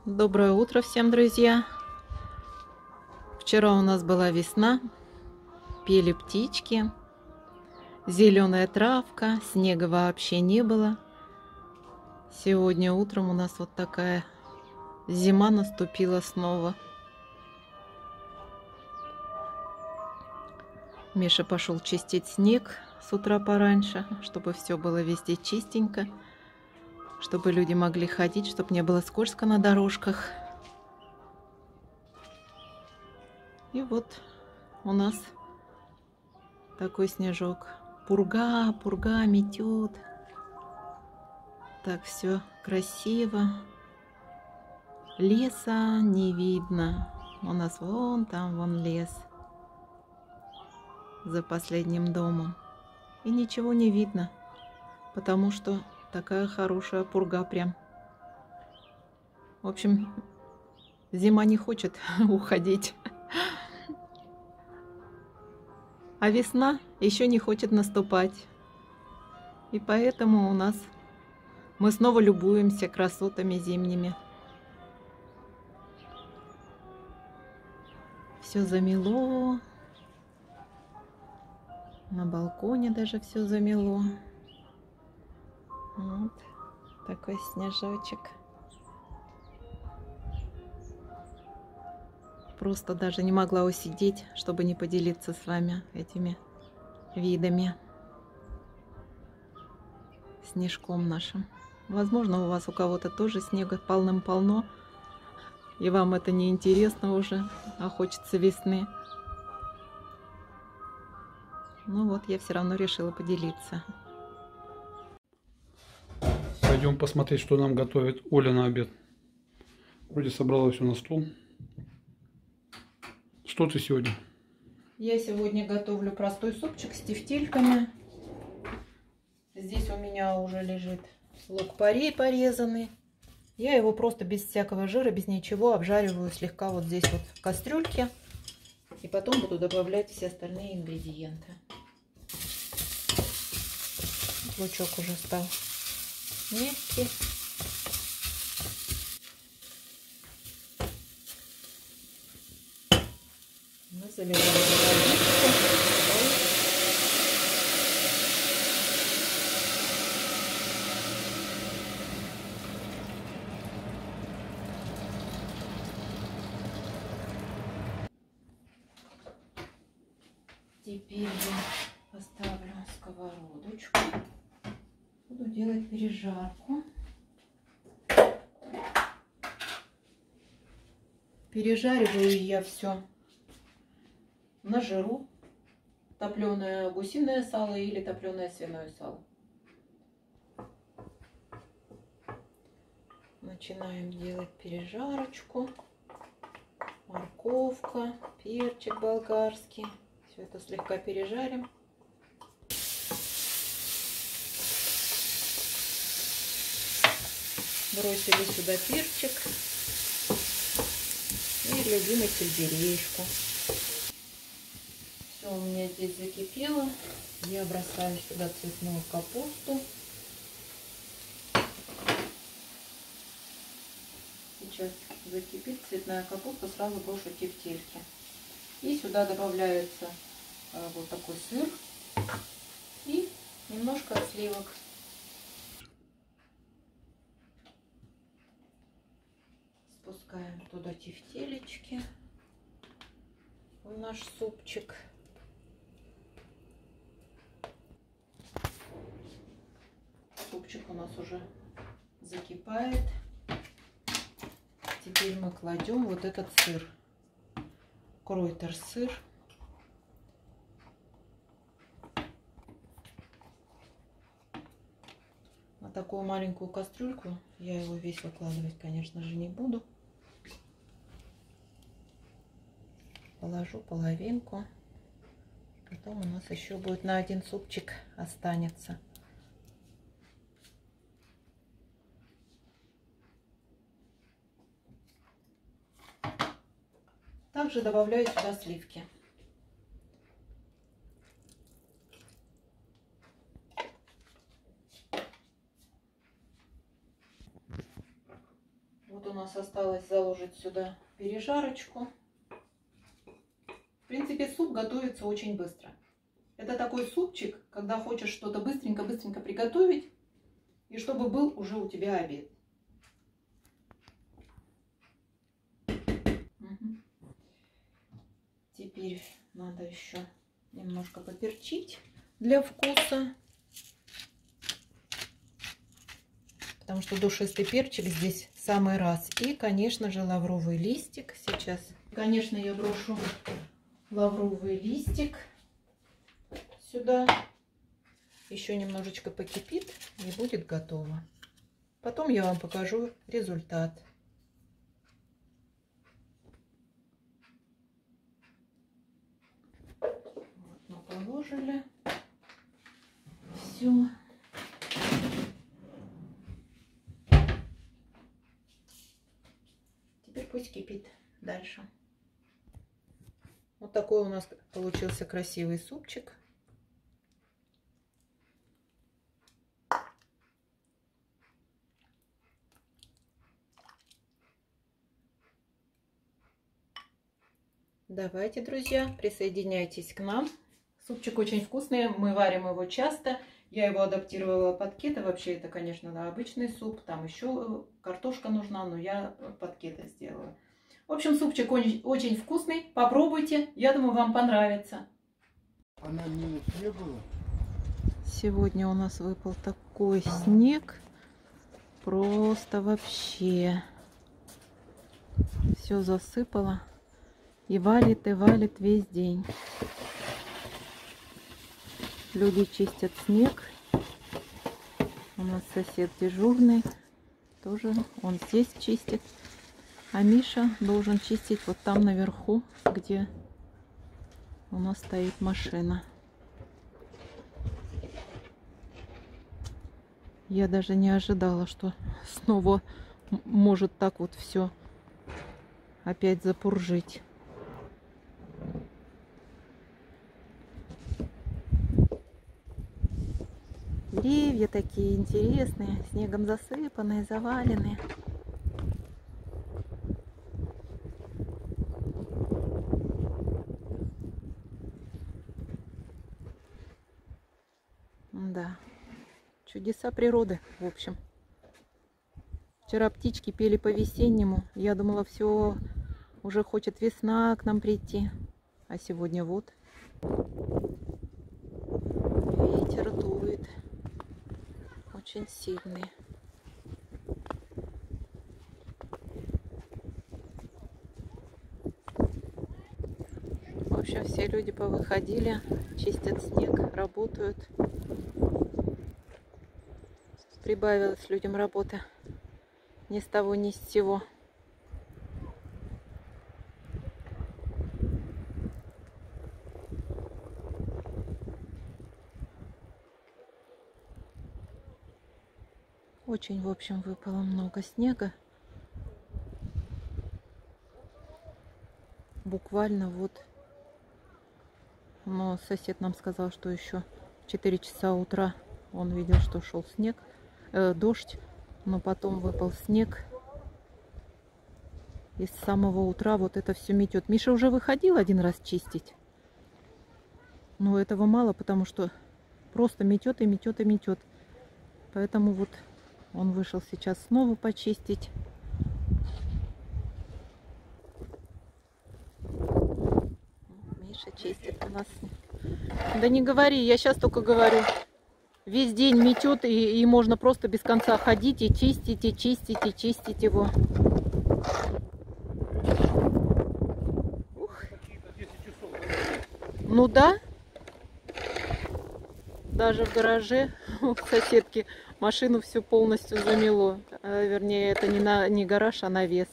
Доброе утро всем, друзья! Вчера у нас была весна, пели птички, зеленая травка, снега вообще не было. Сегодня утром у нас вот такая зима наступила снова. Миша пошел чистить снег с утра пораньше, чтобы все было везде чистенько, чтобы люди могли ходить, чтобы не было скользко на дорожках. И вот у нас такой снежок. Пурга, пурга метет. Так все красиво. Леса не видно. У нас вон там вон лес. За последним домом. И ничего не видно. Потому что такая хорошая пурга прям. В общем, зима не хочет уходить. А весна еще не хочет наступать. И поэтому у нас мы снова любуемся красотами зимними. Все замело. На балконе даже все замело. Вот такой снежочек. Просто даже не могла усидеть, чтобы не поделиться с вами этими видами. Снежком нашим. Возможно, у вас у кого-то тоже снега полным-полно. И вам это не интересно уже, а хочется весны. Ну вот, я все равно решила поделиться. Пойдем посмотреть, что нам готовит Оля на обед. Вроде собрала все на стол. Что ты сегодня? Я сегодня готовлю простой супчик с тефтельками. Здесь у меня уже лежит лук-порей порезанный. Я его просто без всякого жира, без ничего обжариваю слегка вот здесь вот в кастрюльке. И потом буду добавлять все остальные ингредиенты. Лучок уже стал мягкий. Мы заливаем водичку. Теперь я поставлю сковородочку. Буду делать пережарку. Пережариваю я все на жиру. Топленое гусиное сало или топленое свиное сало. Начинаем делать пережарочку. Морковка, перчик болгарский. Все это слегка пережарим. Бросили сюда перчик и любимый сельдерейшку. Все у меня здесь закипело. Я бросаю сюда цветную капусту. Сейчас закипит цветная капуста, сразу брошу тефтельки. И сюда добавляется вот такой сыр и немножко сливок. Спускаем туда тефтелечки в наш супчик. Супчик у нас уже закипает. Теперь мы кладем вот этот сыр. Кройтер-сыр. На такую маленькую кастрюльку я его весь выкладывать, конечно же, не буду. Положу половинку. Потом у нас еще будет на один супчик останется. Также добавляю сюда сливки. Вот у нас осталось заложить сюда пережарочку. В принципе, суп готовится очень быстро. Это такой супчик, когда хочешь что-то быстренько-быстренько приготовить, и чтобы был уже у тебя обед. Угу. Теперь надо еще немножко поперчить для вкуса. Потому что душистый перчик здесь в самый раз. И, конечно же, лавровый листик сейчас. Конечно, я брошу лавровый листик сюда. Еще немножечко покипит и будет готово. Потом я вам покажу результат. Вот мы положили все. Теперь пусть кипит дальше. Вот такой у нас получился красивый супчик. Давайте, друзья, присоединяйтесь к нам. Супчик очень вкусный, мы варим его часто. Я его адаптировала под кето. Вообще это, конечно, да, обычный суп. Там еще картошка нужна, но я под кето сделала. В общем, супчик очень вкусный. Попробуйте. Я думаю, вам понравится. Она минус не было. Сегодня у нас выпал такой снег. Просто вообще. Все засыпало. И валит весь день. Люди чистят снег. У нас сосед дежурный. Тоже он здесь чистит. А Миша должен чистить вот там наверху, где у нас стоит машина. Я даже не ожидала, что снова может так вот все опять запуржить. Деревья такие интересные, снегом засыпанные, заваленные. Да, чудеса природы, в общем. Вчера птички пели по-весеннему. Я думала, все, уже хочет весна к нам прийти. А сегодня вот ветер дует. Очень сильный. В общем, все люди повыходили, чистят снег, работают. Прибавилось людям работы ни с того, ни с сего. Очень, в общем, выпало много снега. Буквально вот. Но сосед нам сказал, что еще в 4 часа утра он видел, что шел снег, дождь. Но потом выпал снег. И с самого утра вот это все метет. Миша уже выходил один раз чистить. Но этого мало, потому что просто метет и метет и метет. Поэтому вот он вышел сейчас снова почистить. Миша чистит у нас. Да не говори, я сейчас только говорю. Весь день метет, и можно просто без конца ходить и чистить, и чистить, и чистить его. Ух. Ну да. Даже в гараже у соседки машину всю полностью замело. Вернее, это не гараж, а навес.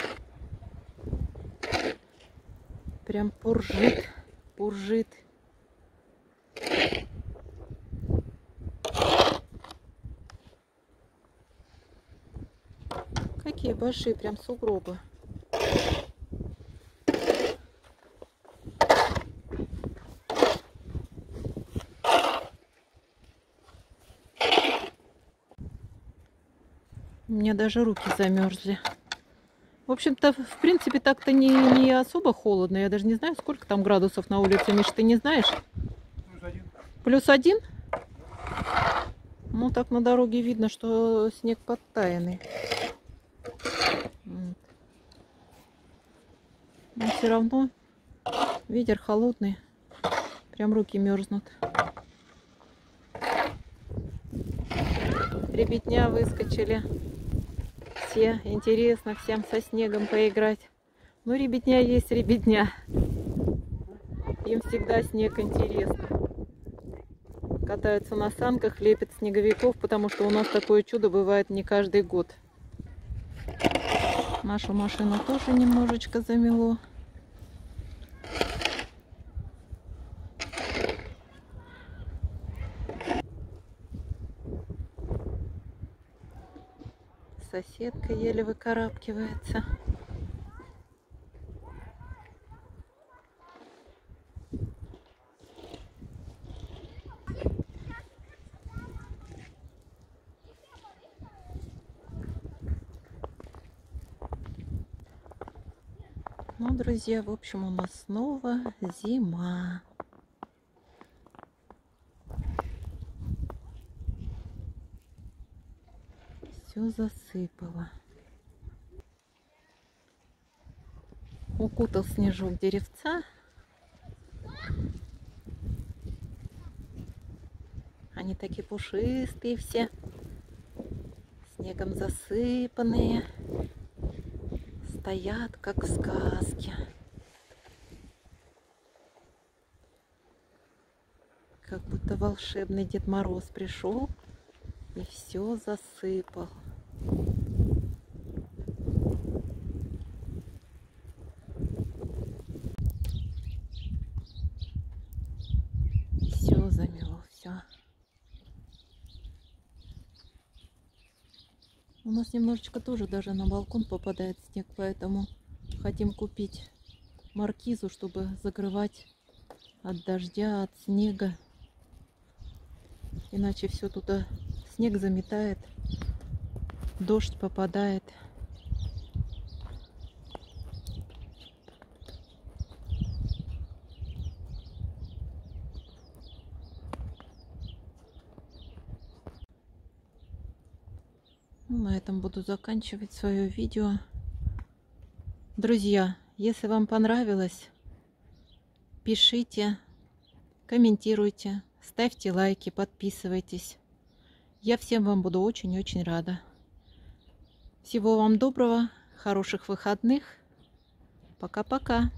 Прям пуржит, пуржит. Какие большие прям сугробы. У меня даже руки замерзли. В общем-то, в принципе, так-то не особо холодно. Я даже не знаю, сколько там градусов на улице. Миш, ты не знаешь? +1. +1? Ну, так на дороге видно, что снег подтаянный. Но все равно ветер холодный. Прям руки мерзнут. Ребятня выскочили. Все. Интересно всем со снегом поиграть. Ну, ребятня есть ребятня. Им всегда снег интересно. Катаются на санках, лепят снеговиков, потому что у нас такое чудо бывает не каждый год. Нашу машину тоже немножечко замело. Соседка еле выкарабкивается. Ну, друзья, в общем, у нас снова зима. Все засыпало. Укутал снежок деревца. Они такие пушистые все. Снегом засыпанные. Стоят, как в сказке. Как будто волшебный Дед Мороз пришел и все засыпал. Все замело, все. У нас немножечко тоже даже на балкон попадает снег, поэтому хотим купить маркизу, чтобы закрывать от дождя, от снега. Иначе все туда снег заметает, дождь попадает. Ну, на этом буду заканчивать свое видео. Друзья, если вам понравилось, пишите, комментируйте, ставьте лайки, подписывайтесь. Я всем вам буду очень-очень рада. Всего вам доброго, хороших выходных. Пока-пока.